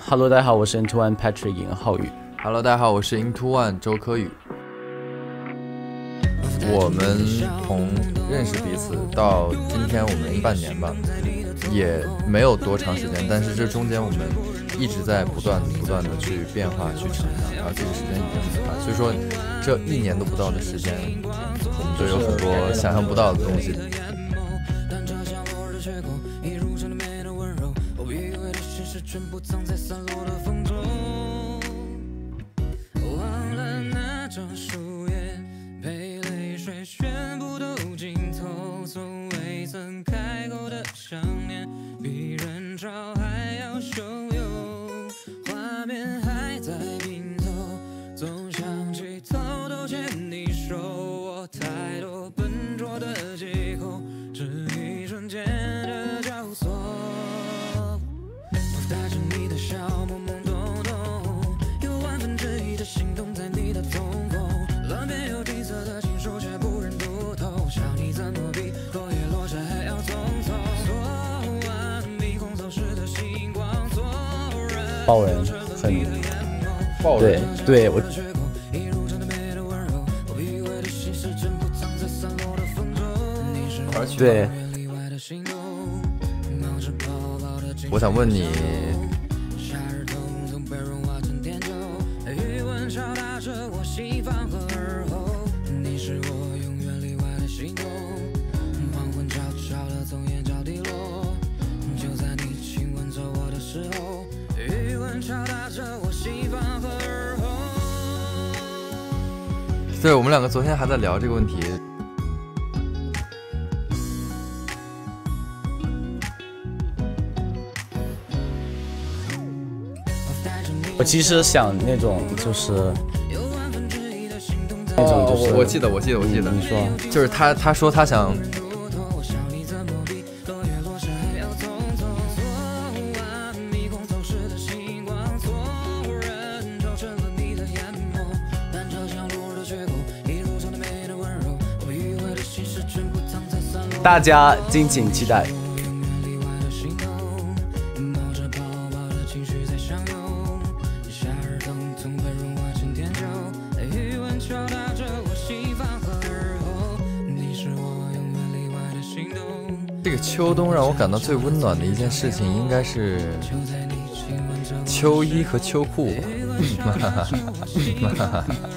Hello， 大家好，我是 Into One Patrick 尹浩宇。 Hello， 大家好，我是 Into One 周柯宇。我们从认识彼此到今天，我们半年吧，也没有多长时间，但是这中间我们一直在不断的去变化、去成长，然后这个时间已经很长，所以说这1年都不到的时间，我们就有很多想象不到的东西。全部藏在散落的风中，忘了那张树叶被泪水全部都浸透，从未曾开口的想念比人潮还要汹涌，画面还在拼凑，总想起偷偷牵你手，我太多笨拙的借口，只一瞬间的交错，带着你的笑懵懵懂懂，有1/1的心动在你的瞳孔，乱边有金色的情书却不忍读透，想你怎么比落叶落下还要匆匆，昨晚霓虹走失的星光，昨日爆人很爆人，对我对。 我想问你，对，我们两个昨天还在聊这个问题。 我其实想那种就是那种就是我记得， 你说就是他说他想， 大家敬请期待。 这个秋冬让我感到最温暖的一件事情，应该是秋衣和秋裤。